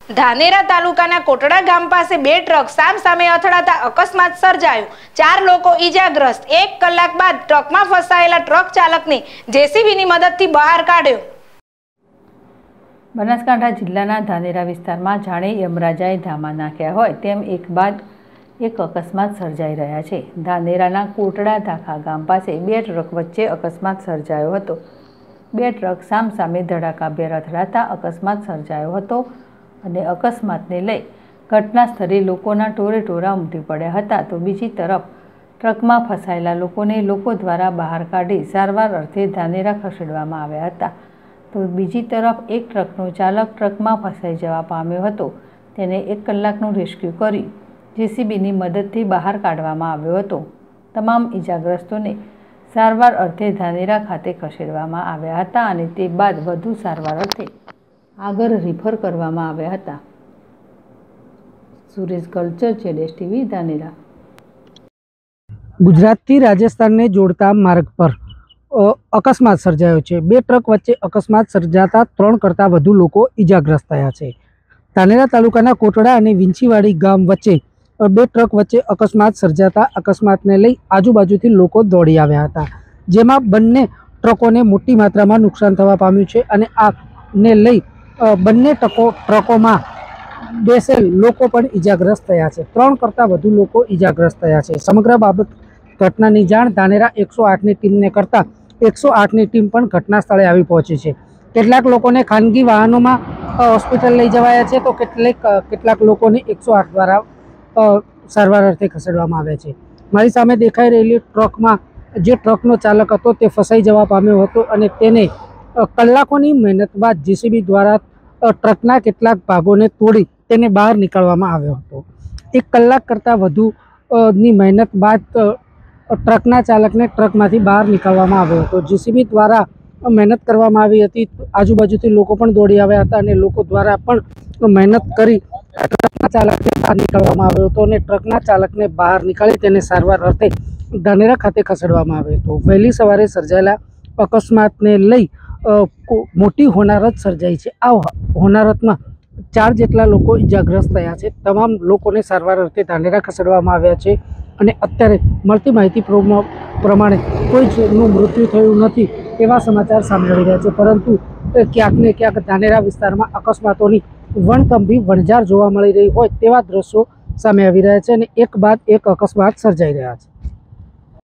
ધાનેરા તાલુકાના કોટડા ગામ પાસે બે ટ્રક સામસામે અથડાતા અકસ્માત સર્જાયો। 4 લોકો ઈજાગ્રસ્ત। 1 કલાક બાદ ટ્રકમાં ફસાયેલા ટ્રક ચાલકને જેસીબીની મદદથી બહાર કાઢ્યો। બનાસકાંઠા જિલ્લાના ધાનેરા વિસ્તારમાં જાણે યમરાજાએ ધામા નાખ્યા હોય તેમ એક બાદ એક અકસ્માત સર્જાઈ રહ્યા છે। ધાનેરાના કોટડા ધાખા ગામ પાસે બે ટ્રક વચ્ચે અકસ્માત સર્જાયો હતો। બે ટ્રક સામસામે ધડાકાભેર અથડાતા અકસ્માત સર્જાયો હતો અને અકસ્માતને લઈ ઘટના સ્થળે લોકોના ટોળે ટોળા ઉમટી પડ્યા હતા। તો બીજી તરફ ટ્રકમાં ફસાયેલા લોકોને લોકો દ્વારા બહાર કાઢી સારવાર અર્થે ધાનેરા ખસેડવામાં આવ્યા હતા। તો બીજી તરફ એક ટ્રકનો ચાલક ટ્રકમાં ફસાઈ જવા પામ્યો હતો। તેને 1 કલાકનું રેસ્ક્યુ કરી જેસીબીની મદદથી બહાર કાઢવામાં આવ્યો હતો। તમામ ઈજાગ્રસ્તોને સારવાર અર્થે ધાનેરા ખાતે ખસેડવામાં આવ્યા હતા અને તે બાદ વધુ સારવાર અર્થે આગળ રિફર કરવામાં આવ્યા હતા। સુરેશ કલ્ચર જેડેશ ટીવી ધાનેરા। ગુજરાતથી રાજસ્થાનને જોડતા માર્ગ પર અકસ્માત સર્જાયો છે। બે ટ્રક વચ્ચે અકસ્માત સર્જાતા 3 કરતાં વધુ લોકો ઈજાગ્રસ્ત થયા છે। ધાનેરા તાલુકાના કોટડા અને વિંછીવાડી ગામ વચ્ચે બે ટ્રક વચ્ચે અકસ્માત સર્જાતા અકસ્માતને લઈ આજુબાજુથી લોકો દોડી આવ્યા હતા, જેમાં બંને ટ્રકોને મોટી માત્રામાં નુકસાન થવા પામ્યું છે અને આને લઈ બંને ટ્રકોમાં બેસેલ લોકો પણ ઈજાગ્રસ્ત થયા છે। 3 કરતાં વધુ લોકો ઈજાગ્રસ્ત થયા છે। સમગ્ર બાબત ઘટનાની જાણ ધાનેરા 108ની ટીમને કરતા 108ની ટીમ પણ ઘટના સ્થળે આવી પહોંચી છે। કેટલાક લોકોને ખાનગી વાહનોમાં હોસ્પિટલ લઈ જવાયા છે, તો કેટલાક લોકોને 108 દ્વારા સારવાર અર્થે ખસેડવામાં આવ્યા છે। મારી સામે દેખાઈ રહેલી ટ્રકમાં જે ટ્રકનો ચાલક હતો તે ફસાઈ જવા પામ્યો હતો અને તેને કલાકોની મહેનત બાદ જેસીબી દ્વારા ટ્રકના કેટલાક ભાગોને તોડી તેને બહાર નીકાળવામાં આવ્યો હતો। 1 કલાક કરતાં વધુની મહેનત બાદ ટ્રકના ચાલકને ટ્રકમાંથી બહાર નીકાળવામાં આવ્યો હતો। જેસીબી દ્વારા મહેનત કરવામાં આવી હતી। આજુબાજુથી લોકો પણ દોડી આવ્યા હતા અને લોકો દ્વારા પણ મહેનત કરી ટ્રકના ચાલકને બહાર નીકાળવામાં આવ્યો હતો અને ટ્રકના ચાલકને બહાર નીકાળી તેને સારવાર અર્થે ધાનેરા ખાતે ખસેડવામાં આવ્યો હતો। વહેલી સવારે સર્જાયેલા અકસ્માતને લઈ મોટી હોનારત સર્જાઈ છે। આ હોનારતમાં 4 જેટલા લોકો ઈજાગ્રસ્ત થયા છે। તમામ લોકોને સારવાર અર્થે ધાનેરા ખસેડવામાં આવ્યા છે અને અત્યારે મળતી માહિતી પ્રમાણે કોઈ જનું મૃત્યુ થયું નથી એવા સમાચાર સામે આવી રહ્યા છે, પરંતુ ક્યાંક ને ક્યાંક ધાનેરા વિસ્તારમાં અકસ્માતોની વણથંભી વણઝાર જોવા મળી રહી હોય તેવા દ્રશ્યો સામે આવી રહ્યા છે અને એક બાદ એક અકસ્માત સર્જાઈ રહ્યા છે।